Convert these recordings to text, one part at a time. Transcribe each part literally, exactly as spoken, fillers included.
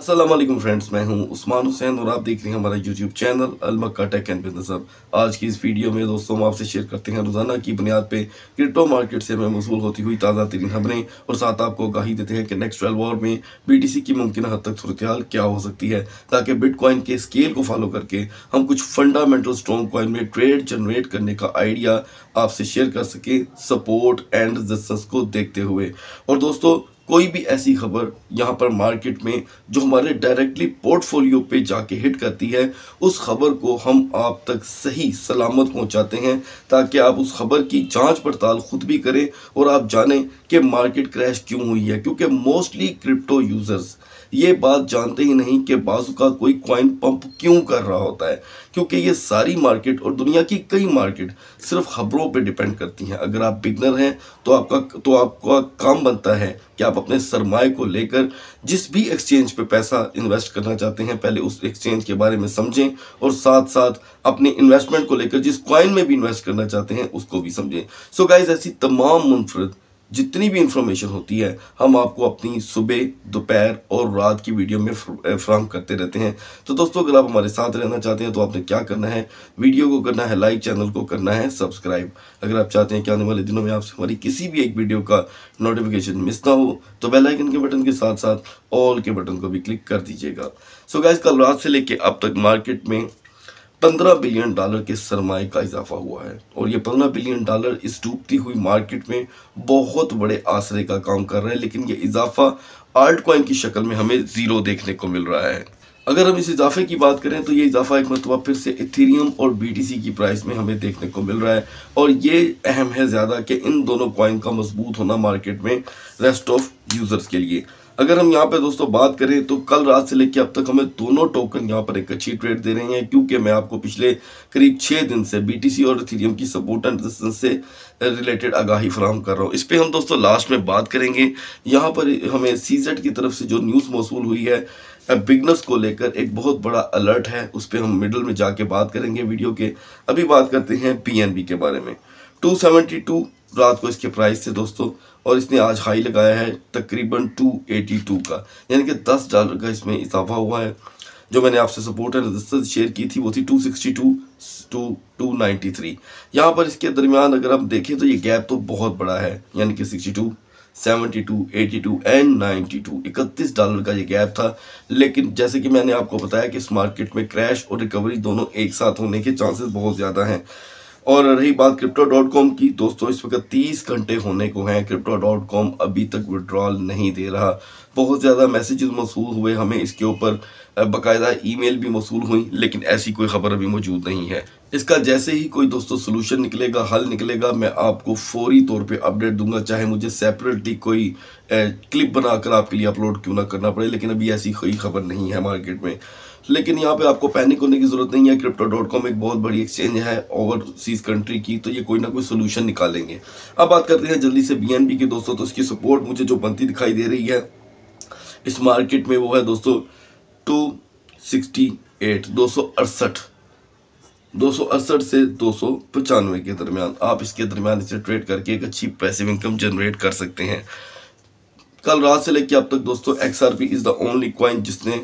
अस्सलाम वालेकुम फ्रेंड्स, मैं हूं उस्मान हुसैन और आप देख रहे हैं हमारा YouTube channel Al Makkah tech and business hub. आज की इस वीडियो में दोस्तों हम आपसे शेयर करते हैं रोजाना की बुनियाद पे क्रिप्टो मार्केट से हमें वसूल होती हुई ताज़ा तरीन खबरें और साथ आपको आगाही देते हैं कि नेक्स्ट ट्वेल्व आवर में बीटीसी की मुमकिन हद तक सूरत हाल क्या हो सकती है, ताकि बिटकॉइन के स्केल को फॉलो करके हम कुछ फंडामेंटल स्ट्रॉन्ग कॉइन में ट्रेड जनरेट करने का आइडिया आपसे शेयर कर सके सपोर्ट एंड रेजिस्टेंस को देखते हुए। और दोस्तों कोई भी ऐसी खबर यहाँ पर मार्केट में जो हमारे डायरेक्टली पोर्टफोलियो पे जाके हिट करती है, उस खबर को हम आप तक सही सलामत पहुँचाते हैं ताकि आप उस खबर की जांच पड़ताल खुद भी करें और आप जानें कि मार्केट क्रैश क्यों हुई है। क्योंकि मोस्टली क्रिप्टो यूज़र्स ये बात जानते ही नहीं कि बाजू का कोई कॉइन पंप क्यों कर रहा होता है, क्योंकि ये सारी मार्केट और दुनिया की कई मार्केट सिर्फ खबरों पे डिपेंड करती हैं। अगर आप बिगनर हैं तो आपका तो आपका काम बनता है कि आप अपने सरमाए को लेकर जिस भी एक्सचेंज पे पैसा इन्वेस्ट करना चाहते हैं, पहले उस एक्सचेंज के बारे में समझें और साथ साथ अपनी इन्वेस्टमेंट को लेकर जिस कॉइन में भी इन्वेस्ट करना चाहते हैं उसको भी समझें। सो गाइज, ऐसी तमाम मुनफरद जितनी भी इंफॉर्मेशन होती है हम आपको अपनी सुबह, दोपहर और रात की वीडियो में फ्राहम करते रहते हैं। तो दोस्तों, अगर आप हमारे साथ रहना चाहते हैं तो आपने क्या करना है, वीडियो को करना है लाइक, चैनल को करना है सब्सक्राइब। अगर आप चाहते हैं कि आने वाले दिनों में आपसे हमारी किसी भी एक वीडियो का नोटिफिकेशन मिस ना हो तो बेल आइकन के बटन के साथ साथ ऑल के बटन को भी क्लिक कर दीजिएगा। सो गाइस, कल रात से लेके अब तक मार्केट में पंद्रह बिलियन डॉलर के सरमाए का इजाफा हुआ है और ये पंद्रह बिलियन डॉलर इस डूबती हुई मार्केट में बहुत बड़े आसरे का काम कर रहा है। लेकिन ये इजाफा आल्ट कॉइन की शक्ल में हमें जीरो देखने को मिल रहा है। अगर हम इस इजाफे की बात करें तो ये इजाफा एक मतलब फिर से इथेरियम और बीटीसी की प्राइस में हमें देखने को मिल रहा है और ये अहम है ज़्यादा कि इन दोनों कॉइन का मजबूत होना मार्केट में रेस्ट ऑफ यूज़र्स के लिए। अगर हम यहाँ पे दोस्तों बात करें तो कल रात से लेकर अब तक हमें दोनों टोकन यहाँ पर एक अच्छी ट्रेड दे रहे हैं, क्योंकि मैं आपको पिछले करीब छः दिन से बीटीसी और इथेरियम की सपोर्ट एंड रेजिस्टेंस से रिलेटेड आगाही फराहम कर रहा हूँ। इस पर हम दोस्तों लास्ट में बात करेंगे। यहाँ पर हमें सीजेड की तरफ से जो न्यूज़ मौसूल हुई है बिगनर्स को लेकर, एक बहुत बड़ा अलर्ट है, उस पर हम मिडल में जाके बात करेंगे वीडियो के। अभी बात करते हैं पीएनबी के बारे में। टू सेवेंटी टू रात को इसके प्राइस थे दोस्तों और इसने आज हाई लगाया है तकरीबन टू एटी टू का, यानी कि दस डॉलर का इसमें इजाफा हुआ है। जो मैंने आपसे सपोर्ट एंड रेजिस्टेंस शेयर की थी वो थी two sixty two to two ninety three. यहाँ पर इसके दरमियान अगर आप देखें तो ये गैप तो बहुत बड़ा है, यानी कि sixty two, seventy two, eighty two and ninety two, इकतीस डॉलर का ये गैप था। लेकिन जैसे कि मैंने आपको बताया कि इस मार्केट में क्रैश और रिकवरी दोनों एक साथ होने के चांसेस बहुत ज़्यादा हैं। और रही बात क्रिप्टो डॉट कॉम की, दोस्तों इस वक्त तीस घंटे होने को हैं, क्रिप्टो डॉट कॉम अभी तक विड्रॉल नहीं दे रहा। बहुत ज़्यादा मैसेजेस मौसूल हुए हमें, इसके ऊपर बाकायदा ईमेल भी मौसूल हुई, लेकिन ऐसी कोई खबर अभी मौजूद नहीं है। इसका जैसे ही कोई दोस्तों सोल्यूशन निकलेगा, हल निकलेगा, मैं आपको फौरी तौर पे अपडेट दूंगा, चाहे मुझे सेपरेटली कोई क्लिप बनाकर आपके लिए अपलोड क्यों ना करना पड़े। लेकिन अभी ऐसी कोई खबर नहीं है मार्केट में। लेकिन यहाँ पे आपको पैनिक होने की ज़रूरत नहीं है। क्रिप्टो डॉट कॉम एक बहुत बड़ी एक्सचेंज है ओवरसीज कंट्री की, तो ये कोई ना कोई सोल्यूशन निकालेंगे। अब बात करते हैं जल्दी से बीएनबी की दोस्तों। तो इसकी सपोर्ट मुझे जो बनती दिखाई दे रही है इस मार्केट में वो है दोस्तों टू सिक्सटी एट, दो सौ अड़सठ दो सौ अड़सठ से दो सौ पचानवे के दरमियान। आप इसके दरमियान इसे ट्रेड करके एक अच्छी पैसिव इनकम जनरेट कर सकते हैं। कल रात से लेकर अब तक दोस्तों XRP is the only coin जिसने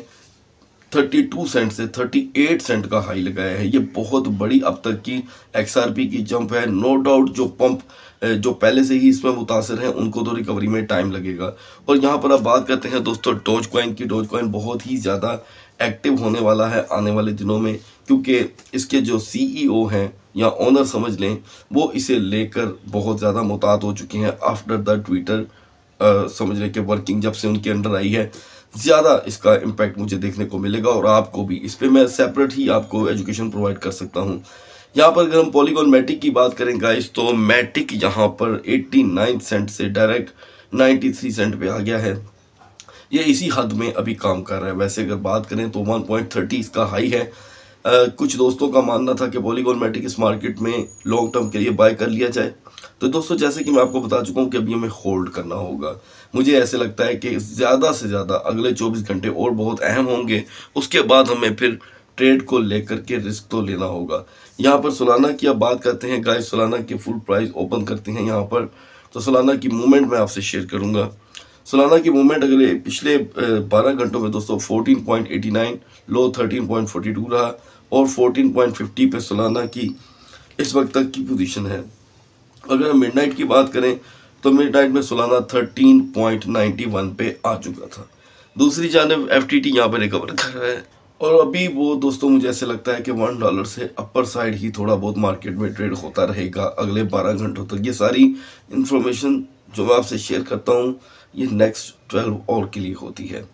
बत्तीस सेंट से अड़तीस सेंट का हाई लगाया है। ये बहुत बड़ी अब तक की एक्सआरपी की जंप है। नो डाउट जो पंप जो पहले से ही इसमें मुतासर हैं उनको तो रिकवरी में टाइम लगेगा। और यहाँ पर अब बात करते हैं दोस्तों डोज कॉइन की। डोज कॉइन बहुत ही ज़्यादा एक्टिव होने वाला है आने वाले दिनों में, क्योंकि इसके जो सीईओ हैं या ओनर समझ लें, वो इसे लेकर बहुत ज़्यादा मुताद हो चुके हैं आफ्टर द ट्विटर समझ लें कि वर्किंग जब से उनके अंडर आई है। ज़्यादा इसका इम्पैक्ट मुझे देखने को मिलेगा और आपको भी। इस पर मैं सेपरेट ही आपको एजुकेशन प्रोवाइड कर सकता हूँ। यहाँ पर अगर हम पॉलीगॉन मैटिक की बात करें गाइस, तो मैटिक यहाँ पर नवासी सेंट से डायरेक्ट तिरानवे सेंट पे आ गया है। ये इसी हद में अभी काम कर रहा है। वैसे अगर बात करें तो वन पॉइंट थ्री ज़ीरो इसका हाई है। आ, कुछ दोस्तों का मानना था कि पॉलीगॉन मैटिक इस मार्केट में लॉन्ग टर्म के लिए बाय कर लिया जाए। तो दोस्तों जैसे कि मैं आपको बता चुका हूँ कि अभी हमें होल्ड करना होगा। मुझे ऐसे लगता है कि ज़्यादा से ज़्यादा अगले चौबीस घंटे और बहुत अहम होंगे, उसके बाद हमें फिर ट्रेड को लेकर के रिस्क तो लेना होगा। यहाँ पर सोलाना की अब बात करते हैं गाइस। सोलाना की फुल प्राइस ओपन करते हैं यहाँ पर, तो सोलाना की मूवमेंट मैं आपसे शेयर करूँगा। सोलाना की मूवमेंट अगले पिछले बारह घंटों में दोस्तों fourteen point eighty nine, low thirteen point forty two रहा और फोर्टीन पॉइंट फिफ्टी पे सोलाना की इस वक्त तक की पोजीशन है। अगर हम मिडनाइट की बात करें तो मिडनाइट में Solana thirteen point ninety one पे आ चुका था। दूसरी जानिब एफटीटी यहाँ पे रिकवर कर रहा है और अभी वो दोस्तों मुझे ऐसे लगता है कि वन डॉलर से अपर साइड ही थोड़ा बहुत मार्केट में ट्रेड होता रहेगा अगले बारह घंटों तक। ये सारी इंफॉर्मेशन जो मैं आपसे शेयर करता हूँ ये नेक्स्ट ट्वेल्व आवर के लिए होती है।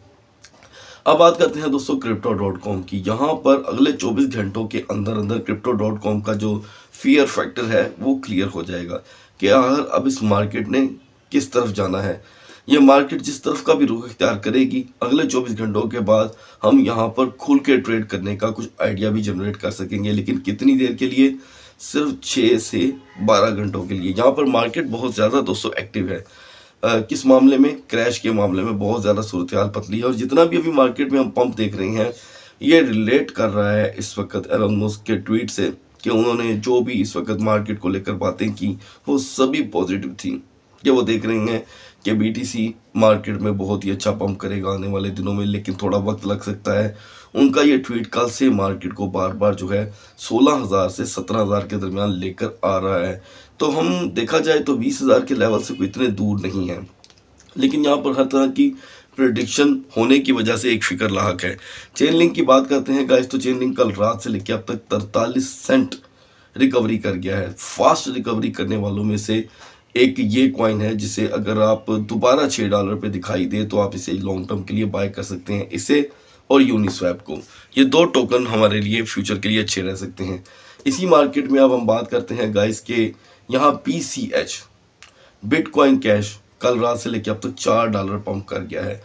अब बात करते हैं दोस्तों क्रिप्टो डॉट कॉम की। यहाँ पर अगले चौबीस घंटों के अंदर अंदर क्रिप्टो डॉट कॉम का जो फियर फैक्टर है वो क्लियर हो जाएगा कि आखिर अब इस मार्केट ने किस तरफ जाना है। ये मार्केट जिस तरफ का भी रुख इख्तियार करेगी अगले चौबीस घंटों के बाद हम यहाँ पर खुल के ट्रेड करने का कुछ आइडिया भी जनरेट कर सकेंगे, लेकिन कितनी देर के लिए? सिर्फ छः से बारह घंटों के लिए। यहाँ पर मार्केट बहुत ज़्यादा दोस्तों एक्टिव है। आ, किस मामले में? क्रैश के मामले में बहुत ज़्यादा सूरत हाल पतली है और जितना भी अभी मार्केट में हम पंप देख रहे हैं ये रिलेट कर रहा है इस वक्त एलन मस्क के ट्वीट से कि उन्होंने जो भी इस वक्त मार्केट को लेकर बातें की वो सभी पॉजिटिव थी कि वो देख रहे हैं कि बीटीसी मार्केट में बहुत ही अच्छा पंप करेगा आने वाले दिनों में, लेकिन थोड़ा वक्त लग सकता है। उनका ये ट्वीट कल से मार्केट को बार बार जो है सोलह हज़ार से सत्रह हज़ार के दरमियान लेकर आ रहा है। तो हम देखा जाए तो बीस हज़ार के लेवल से कोई इतने दूर नहीं है, लेकिन यहाँ पर हर तरह की प्रेडिक्शन होने की वजह से एक फिक्र लाहक है। चेन लिंक की बात करते हैं गाइस, तो चेन लिंक कल रात से लेकर अब तक तरतालीस सेंट रिकवरी कर गया है। फास्ट रिकवरी करने वालों में से एक ये कॉइन है जिसे अगर आप दोबारा छः डॉलर पे दिखाई दे तो आप इसे लॉन्ग टर्म के लिए बाय कर सकते हैं, इसे और यूनिस्वैप को। ये दो टोकन हमारे लिए फ्यूचर के लिए अच्छे रह सकते हैं। इसी मार्केट में अब हम बात करते हैं गाइस के यहाँ P C H bitcoin cash कल रात से लेकर अब तक चार डॉलर पंप कर गया है।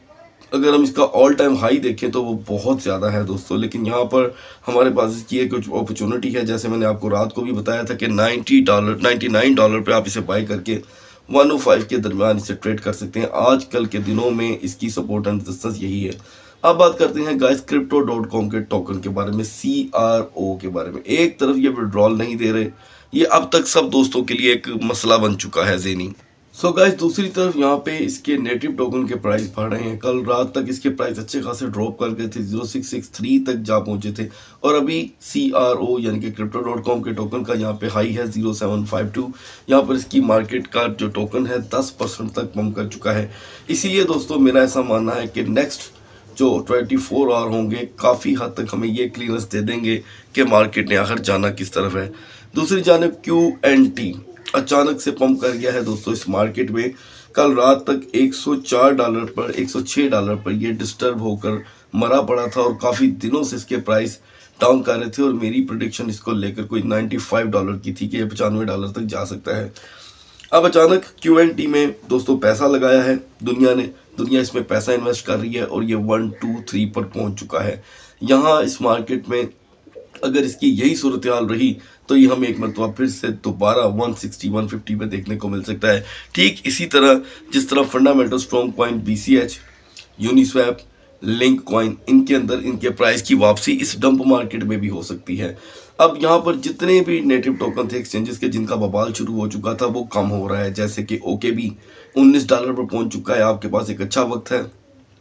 अगर हम इसका ऑल टाइम हाई देखें तो वो बहुत ज़्यादा है दोस्तों, लेकिन यहाँ पर हमारे पास इसकी एक कुछ अपॉर्चुनिटी है। जैसे मैंने आपको रात को भी बताया था कि ninety dollar ninety nine dollar पे आप इसे बाय करके वन ओ फाइव के दरमियान इसे ट्रेड कर सकते हैं। आजकल के दिनों में इसकी सपोर्ट एंड रेजिस्टेंस यही है। अब बात करते हैं गाइस क्रिप्टो डॉट कॉम के टोकन के बारे में, सी आर ओ के बारे में। एक तरफ ये विड्रॉल नहीं दे रहे, ये अब तक सब दोस्तों के लिए एक मसला बन चुका है ज़ेनी। सो गाइस दूसरी तरफ यहाँ पे इसके नेटिव टोकन के प्राइस बढ़ रहे हैं। कल रात तक इसके प्राइस अच्छे खासे ड्रॉप कर गए थे, ज़ीरो सिक्स सिक्स थ्री तक जा पहुंचे थे और अभी सी आर ओ यानी कि क्रिप्टो डॉट कॉम के टोकन का यहाँ पे हाई है ज़ीरो सेवन फाइव टू। यहाँ पर इसकी मार्केट का जो टोकन है दस परसेंट तक पंप कर चुका है। इसीलिए दोस्तों मेरा ऐसा मानना है कि नेक्स्ट जो चौबीस आवर होंगे काफ़ी हद तक हमें ये क्लियरेंस दे देंगे कि मार्केट ने आखिर जाना किस तरफ है। दूसरी जानिब क्यू एन टी अचानक से पंप कर गया है दोस्तों इस मार्केट में। कल रात तक एक सौ चार डॉलर पर एक सौ छह डॉलर पर ये डिस्टर्ब होकर मरा पड़ा था और काफ़ी दिनों से इसके प्राइस डाउन कर रहे थे और मेरी प्रेडिक्शन इसको लेकर कोई पचानवे डॉलर की थी कि ये पचानवे डॉलर तक जा सकता है। अब अचानक क्यू एन टी में दोस्तों पैसा लगाया है दुनिया ने, दुनिया इसमें पैसा इन्वेस्ट कर रही है और ये वन टू थ्री पर पहुंच चुका है। यहाँ इस मार्केट में अगर इसकी यही सूरत हाल रही तो ये हमें एक मरतबा फिर से दोबारा वन सिक्सटी वन फिफ्टी पे देखने को मिल सकता है। ठीक इसी तरह जिस तरह fundamental strong coin B C H, Uniswap, link coin, इनके अंदर इनके प्राइस की वापसी इस डंप मार्केट में भी हो सकती है। अब यहाँ पर जितने भी नेटिव टोकन थे एक्सचेंजेस के जिनका बवाल शुरू हो चुका था वो कम हो रहा है। जैसे कि ओके बी उन्नीस डॉलर पर पहुंच चुका है। आपके पास एक अच्छा वक्त है,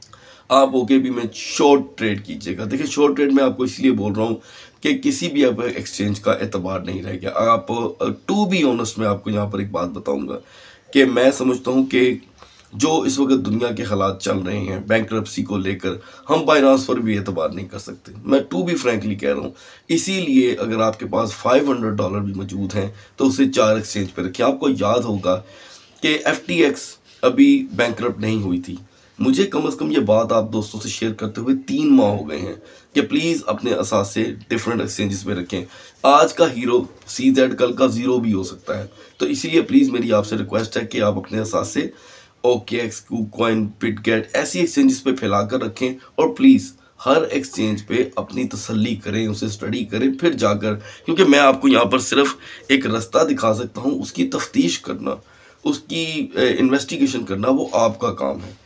आप ओके बी में शॉर्ट ट्रेड कीजिएगा। देखिए शॉर्ट ट्रेड में आपको इसलिए बोल रहा हूँ कि किसी भी अब एक्सचेंज का एतबार नहीं रह गया। आप टू बी ऑनेस्ट में आपको यहाँ पर एक बात बताऊंगा कि मैं समझता हूँ कि जो इस वक्त दुनिया के हालात चल रहे हैं बैंकरप्सी को लेकर, हम बाइनांस पर भी एतबार नहीं कर सकते। मैं टू बी फ्रैंकली कह रहा हूँ। इसीलिए अगर आपके पास फाइव हंड्रेड डॉलर भी मौजूद हैं तो उसे चार एक्सचेंज पे रखें। आपको याद होगा कि एफ टी एक्स अभी बैंकरप्ट नहीं हुई थी। मुझे कम अज़ कम ये बात आप दोस्तों से शेयर करते हुए तीन माह हो गए हैं कि प्लीज़ अपने असासे डिफरेंट एक्सचेंजेस में रखें। आज का हीरो सी जेड कल का ज़ीरो भी हो सकता है, तो इसीलिए प्लीज़ मेरी आपसे रिक्वेस्ट है कि आप अपने असासे ओके एक्स, कूकॉइन, बिटगेट ऐसी एक्सचेंजेस पे फैला कर रखें और प्लीज़ हर एक्सचेंज पे अपनी तसल्ली करें, उसे स्टडी करें फिर जाकर, क्योंकि मैं आपको यहाँ पर सिर्फ एक रास्ता दिखा सकता हूँ, उसकी तफ्तीश करना, उसकी इन्वेस्टिगेशन करना वो आपका काम है।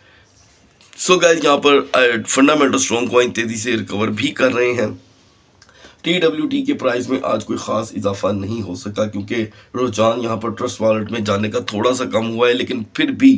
सो गाइस यहाँ पर फंडामेंटल स्ट्रॉन्ग कॉइन तेज़ी से रिकवर भी कर रहे हैं। टी डब्ल्यू टी के प्राइस में आज कोई ख़ास इजाफा नहीं हो सका क्योंकि रुझान यहाँ पर ट्रस्ट वॉलेट में जाने का थोड़ा सा कम हुआ है, लेकिन फिर भी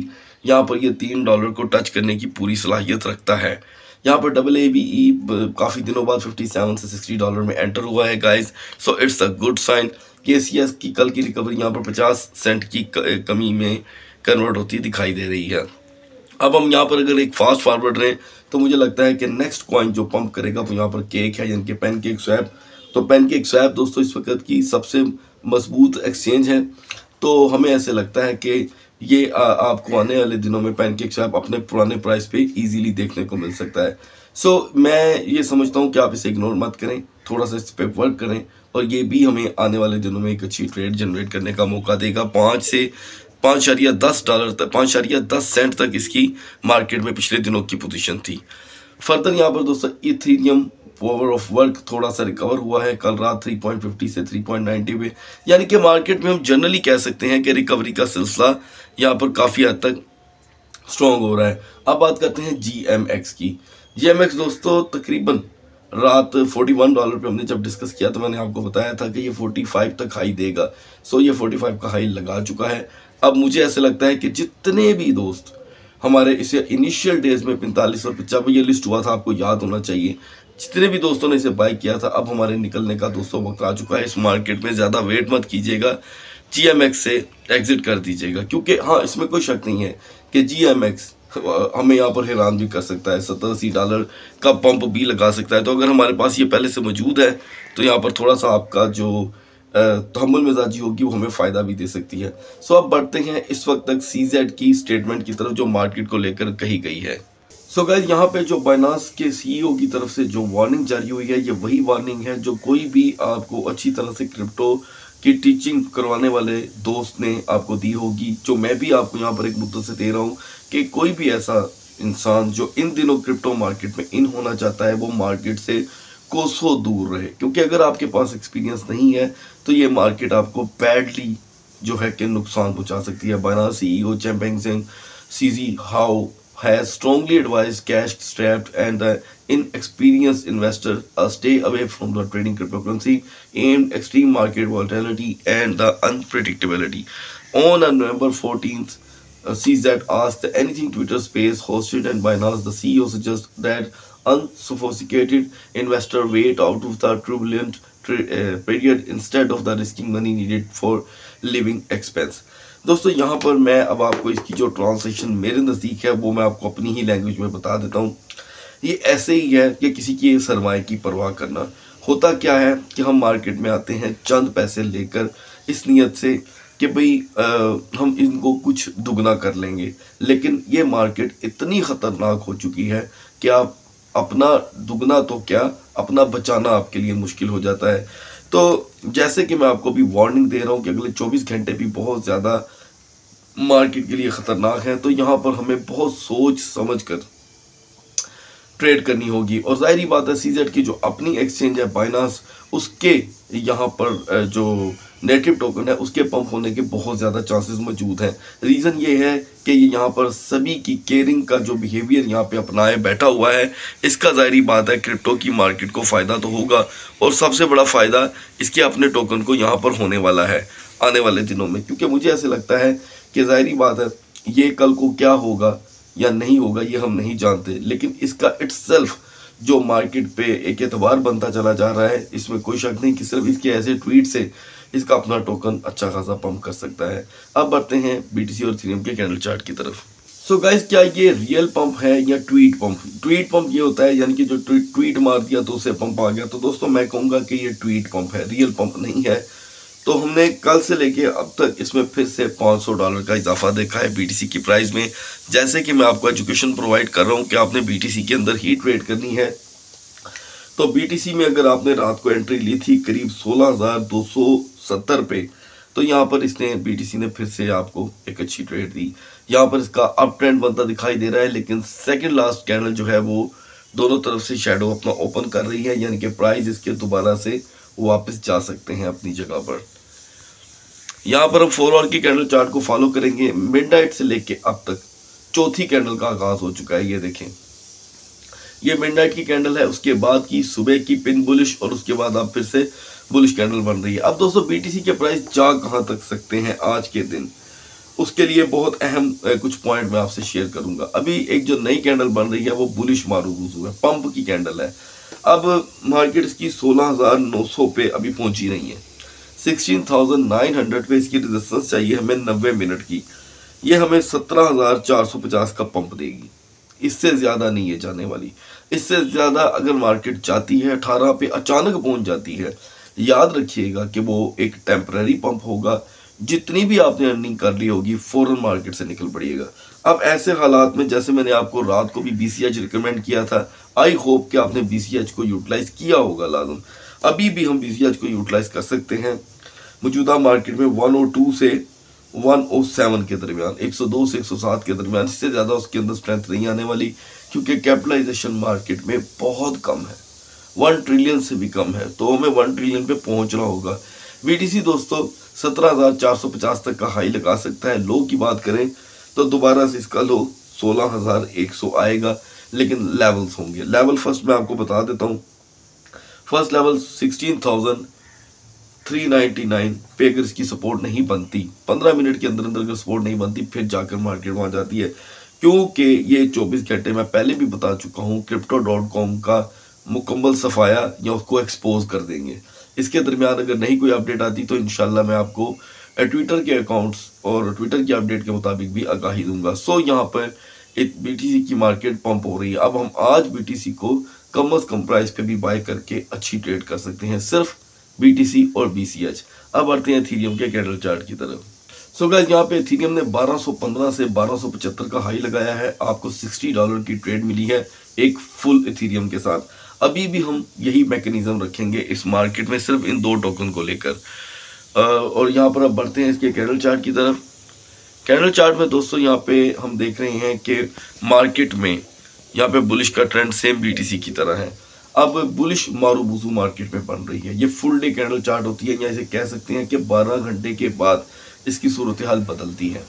यहाँ पर ये तीन डॉलर को टच करने की पूरी सलाहियत रखता है। यहाँ पर डबल ए बी ई काफ़ी दिनों बाद सत्तावन से साठ डॉलर में एंटर हुआ है guys, so it's a good sign. K C S की कल की रिकवरी यहाँ पर पचास सेंट की कमी में कन्वर्ट होती दिखाई दे रही है। अब हम यहाँ पर अगर एक फास्ट फॉरवर्ड रहें तो मुझे लगता है कि नेक्स्ट कॉइन जो पंप करेगा वो यहाँ पर केक है, यानी कि पैनकेक स्वैप। तो पैनकेक स्वैप दोस्तों इस वक्त की सबसे मजबूत एक्सचेंज है, तो हमें ऐसे लगता है कि ये आ, आपको आने वाले दिनों में पैनकेक स्वैप अपने पुराने प्राइस पे इजीली देखने को मिल सकता है। सो so, मैं ये समझता हूँ कि आप इसे इग्नोर मत करें, थोड़ा सा इस पर वर्क करें और ये भी हमें आने वाले दिनों में एक अच्छी ट्रेड जनरेट करने का मौका देगा। पाँच से पाँच शरिया दस डॉलर तक पाँच शरिया दस सेंट तक इसकी मार्केट में पिछले दिनों की पोजीशन थी। फर्दर यहाँ पर दोस्तों इथेरियम पावर ऑफ वर्क थोड़ा सा रिकवर हुआ है कल रात तीन पॉइंट फिफ्टी से तीन पॉइंट नाइंटी पे, यानी कि मार्केट में हम जनरली कह सकते हैं कि रिकवरी का सिलसिला यहाँ पर काफ़ी हद तक स्ट्रॉन्ग हो रहा है। अब बात करते हैं जी एम एक्स की। जी एम एक्स दोस्तों तकरीबन रात इकतालीस डॉलर पे हमने जब डिस्कस किया तो मैंने आपको बताया था कि ये पैंतालीस तक हाई देगा। सो ये पैंतालीस का हाई लगा चुका है। अब मुझे ऐसे लगता है कि जितने भी दोस्त हमारे इसे इनिशियल डेज में पैंतालीस और जब ये लिस्ट हुआ था, आपको याद होना चाहिए, जितने भी दोस्तों ने इसे बाय किया था, अब हमारे निकलने का दोस्तों वक्त आ चुका है। इस मार्केट में ज़्यादा वेट मत कीजिएगा, जी एम एक्स से एग्जिट कर दीजिएगा, क्योंकि हाँ इसमें कोई शक नहीं है कि जी एम एक्स हमें यहाँ पर हैरान भी कर सकता है, सत्तर अस्सी डॉलर का पंप भी लगा सकता है। तो अगर हमारे पास ये पहले से मौजूद है तो यहाँ पर थोड़ा सा आपका जो तहम्मुल मिजाजी होगी वो हमें फ़ायदा भी दे सकती है। सो अब बढ़ते हैं इस वक्त तक सी जेड की स्टेटमेंट की तरफ जो मार्केट को लेकर कही गई है। सो गाइस यहाँ पे जो बाइनांस के सी ई ओ की तरफ से जो वार्निंग जारी हुई है, ये वही वार्निंग है जो कोई भी आपको अच्छी तरह से क्रिप्टो की टीचिंग करवाने वाले दोस्त ने आपको दी होगी, जो मैं भी आपको यहाँ पर एक मुद्दे से दे रहा हूँ कि कोई भी ऐसा इंसान जो इन दिनों क्रिप्टो मार्केट में इन होना चाहता है वो मार्केट से कोसों दूर रहे, क्योंकि अगर आपके पास एक्सपीरियंस नहीं है तो ये मार्केट आपको बैडली जो है कि नुकसान पहुंचा सकती है। Binance C E O Changpeng सिंह सी जी हाउ has strongly advised cash strapped and the inexperienced investor uh, stay away from the trading cryptocurrency aimed extreme market volatility and the unpredictability. On uh, November fourteenth, uh, C Z asked anything Twitter Space hosted and Binance, the C E O suggests that unsophisticated investor wait out of the turbulent uh, period instead of the risking money needed for living expense. दोस्तों यहाँ पर मैं अब आपको इसकी जो translation मेरे नज़दीक है वो मैं आपको अपनी ही लैंग्वेज में बता देता हूँ। ये ऐसे ही है कि किसी की सरमाए की परवाह करना। होता क्या है कि हम मार्केट में आते हैं चंद पैसे लेकर इस नीयत से कि भाई हम इनको कुछ दुगना कर लेंगे, लेकिन ये मार्केट इतनी ख़तरनाक हो चुकी है कि आप अपना दुगना तो क्या अपना बचाना आपके लिए मुश्किल हो जाता है। तो जैसे कि मैं आपको भी वार्निंग दे रहा हूँ कि अगले चौबीस घंटे भी बहुत ज़्यादा मार्केट के लिए ख़तरनाक है, तो यहाँ पर हमें बहुत सोच समझ कर ट्रेड करनी होगी। और ज़ाहिरी बात है सीजेड की जो अपनी एक्सचेंज है बाइनांस, उसके यहाँ पर जो नेटिव टोकन है उसके पंप होने के बहुत ज़्यादा चांसेस मौजूद हैं। रीज़न ये है कि ये यहाँ पर सभी की केयरिंग का जो बिहेवियर यहाँ पे अपनाए बैठा हुआ है, इसका ज़ाहिरी बात है क्रिप्टो की मार्केट को फ़ायदा तो होगा, और सबसे बड़ा फ़ायदा इसके अपने टोकन को यहाँ पर होने वाला है आने वाले दिनों में। क्योंकि मुझे ऐसे लगता है कि ज़ाहिरी बात है ये कल को क्या होगा या नहीं होगा ये हम नहीं जानते, लेकिन इसका इट्सेल्फ जो मार्केट पे एक एतबार बनता चला जा रहा है, इसमें कोई शक नहीं कि सिर्फ इसके ऐसे ट्वीट से इसका अपना टोकन अच्छा खासा पंप कर सकता है। अब बढ़ते हैं बीटीसी और इथेरियम के कैंडल चार्ट की तरफ। सो so गाइस, क्या ये रियल पंप है या ट्वीट पंप? ट्वीट पंप ये होता है यानी कि जो ट्वीट मार दिया तो उससे पंप आ गया। तो दोस्तों मैं कहूँगा कि ये ट्वीट पंप है, रियल पंप नहीं है। तो हमने कल से लेके अब तक इसमें फिर से पाँच सौ डॉलर का इजाफा देखा है बीटीसी की प्राइस में। जैसे कि मैं आपको एजुकेशन प्रोवाइड कर रहा हूँ कि आपने बीटीसी के अंदर ही ट्रेड करनी है, तो बीटीसी में अगर आपने रात को एंट्री ली थी करीब सोलह हज़ार दो सौ सत्तर पे, तो यहाँ पर इसने बीटीसी ने फिर से आपको एक अच्छी ट्रेड दी। यहाँ पर इसका अप ट्रेंड बनता दिखाई दे रहा है, लेकिन सेकंड लास्ट कैंडल जो है वो दोनों तरफ से शेडो अपना ओपन कर रही है, यानी कि प्राइस इसके दोबारा से वापस जा सकते हैं अपनी जगह पर। यहाँ पर हम फोर आवर की कैंडल चार्ट को फॉलो करेंगे। मिडनाइट से लेके अब तक चौथी कैंडल का आगाज हो चुका है। ये देखें, ये मिडनाइट की कैंडल है, उसके बाद की सुबह की पिन बुलिश, और उसके बाद अब फिर से बुलिश कैंडल बन रही है। अब दोस्तों बीटीसी के प्राइस जा कहाँ तक सकते हैं आज के दिन? उसके लिए बहुत अहम कुछ पॉइंट मैं आपसे शेयर करूंगा। अभी एक जो नई कैंडल बन रही है वो बुलिश मारूबुजू है, पंप की कैंडल है। अब मार्केट इसकी सोलह हज़ार नौ सौ पे अभी पहुंची नहीं है, सोलह हज़ार नौ सौ पे इसकी रेजिस्टेंस चाहिए हमें नब्बे मिनट की। ये हमें सत्रह हज़ार चार सौ पचास का पंप देगी, इससे ज़्यादा नहीं है जाने वाली। इससे ज़्यादा अगर मार्केट जाती है अठारह पे अचानक पहुंच जाती है, याद रखिएगा कि वो एक टेम्पररी पंप होगा। जितनी भी आपने अर्निंग कर ली होगी फौरन मार्केट से निकल पड़िएगा। अब ऐसे हालात में जैसे मैंने आपको रात को भी बीसीएच रिकमेंड किया था, आई होप कि आपने बीसीएच को यूटिलाइज किया होगा लाजम। अभी भी हम बीसीएच को यूटिलाइज कर सकते हैं। मौजूदा मार्केट में एक सौ दो से एक सौ सात के दरमियान, एक सौ दो से एक सौ सात के दरमियान, इससे ज़्यादा उसके अंदर स्ट्रेंथ नहीं आने वाली, क्योंकि कैपिटलाइजेशन मार्केट में बहुत कम है, वन ट्रिलियन से भी कम है। तो हमें वन ट्रिलियन पे पहुंचना होगा। बीटीसी दोस्तों सत्रह हज़ार चार सौ पचास तक का हाई लगा सकता है। लो की बात करें तो दोबारा से इसका लो सोलह हज़ार एक सौ आएगा, लेकिन लेवल्स होंगे। लेवल फर्स्ट मैं आपको बता देता हूँ। फर्स्ट लेवल सोलह हज़ार तीन सौ निन्यानवे पे अगर इसकी सपोर्ट नहीं बनती, पंद्रह मिनट के अंदर अंदर अगर सपोर्ट नहीं बनती, फिर जाकर मार्केट वहां जाती है। क्योंकि ये चौबीस घंटे मैं पहले भी बता चुका हूँ, क्रिप्टो डॉट कॉम का मुकम्मल सफाया या उसको एक्सपोज कर देंगे। इसके दरमियान अगर नहीं कोई अपडेट आती तो इंशाल्लाह मैं आपको ट्विटर के अकाउंट्स और ट्विटर की अपडेट के मुताबिक भी आगाही दूंगा। सो यहाँ पर एक बीटीसी की मार्केट पंप हो रही है। अब हम आज बीटीसी को कम अज कम प्राइस पे भी बाय करके अच्छी ट्रेड कर सकते हैं, सिर्फ बीटीसी और बीसीएच। अब बढ़ते हैं एथेरियम के कैंडल चार्ट की तरफ। सो गाइस यहाँ पे एथेरियम ने बारह सौ पंद्रह से बारह सौ पचहत्तर का हाई लगाया है। आपको साठ डॉलर की ट्रेड मिली है एक फुल एथेरियम के साथ। अभी भी हम यही मैकेनिज्म रखेंगे इस मार्केट में, सिर्फ इन दो टोकन को लेकर। और यहाँ पर अब बढ़ते हैं इसके कैंडल चार्ट की तरफ। कैंडल चार्ट में दोस्तों यहाँ पे हम देख रहे हैं कि मार्केट में यहाँ पे बुलिश का ट्रेंड सेम बीटीसी की तरह है। अब बुलिश मारूबुजू मार्केट में बन रही है। ये फुल डे कैंडल चार्ट होती है, या इसे कह सकते हैं कि बारह घंटे के बाद इसकी सूरत हाल बदलती है।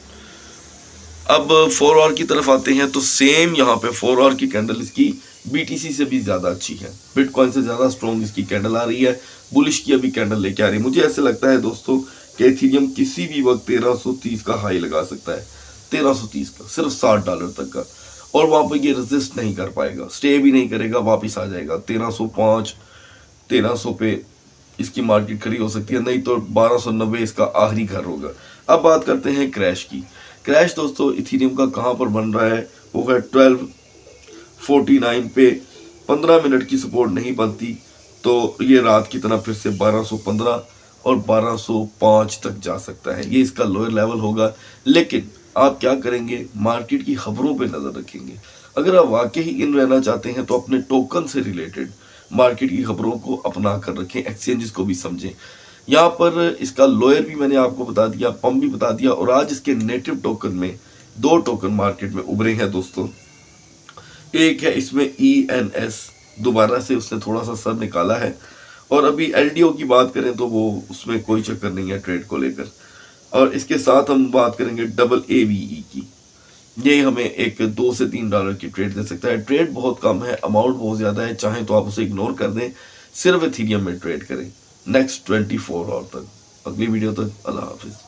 अब फोर आवर की तरफ आते हैं तो सेम यहाँ पे फोर आवर की कैंडल इसकी बीटीसी से भी ज़्यादा अच्छी है, बिटकॉइन से ज़्यादा स्ट्रॉन्ग इसकी कैंडल आ रही है। बुलिश की अभी कैंडल लेके आ रही है। मुझे ऐसे लगता है दोस्तों कि एथेरियम किसी भी वक्त तेरह सौ तीस का हाई लगा सकता है, तेरह सौ तीस का, सिर्फ साठ डॉलर तक का, और वहाँ पर ये रेजिस्ट नहीं कर पाएगा, स्टे भी नहीं करेगा, वापस आ जाएगा तेरह सौ पाँच तेरह सौ पे इसकी मार्केट खड़ी हो सकती है, नहीं तो बारह सौ नब्बे इसका आखिरी घर होगा। अब बात करते हैं क्रैश की। क्रैश दोस्तों इथेरियम का कहाँ पर बन रहा है, वो है ट्वेल्व फोर्टी नाइन पे। पंद्रह मिनट की सपोर्ट नहीं बनती तो ये रात की तरह फिर से बारह सौ पंद्रह और बारह सौ पाँच तक जा सकता है, ये इसका लोअर लेवल होगा। लेकिन आप क्या करेंगे, मार्केट की खबरों पे नज़र रखेंगे। अगर आप वाकई ही इन रहना चाहते हैं तो अपने टोकन से रिलेटेड मार्केट की खबरों को अपना कर रखें, एक्सचेंजेस को भी समझें। यहाँ पर इसका लोअर भी मैंने आपको बता दिया, पंप भी बता दिया, और आज इसके नेटिव टोकन में दो टोकन मार्केट में उभरे हैं दोस्तों। एक है इसमें ई एन एस, दोबारा से उसने थोड़ा सा सर निकाला है, और अभी एल डी ओ की बात करें तो वो उसमें कोई चक्कर नहीं है ट्रेड को लेकर। और इसके साथ हम बात करेंगे डबल ए वी ई की, ये हमें एक दो से तीन डॉलर की ट्रेड दे सकता है। ट्रेड बहुत कम है, अमाउंट बहुत ज़्यादा है, चाहे तो आप उसे इग्नोर कर दें, सिर्फ एथेरियम में ट्रेड करें नेक्स्ट ट्वेंटी फोर आवर तक। अगली वीडियो तक अल्लाह हाफिज़।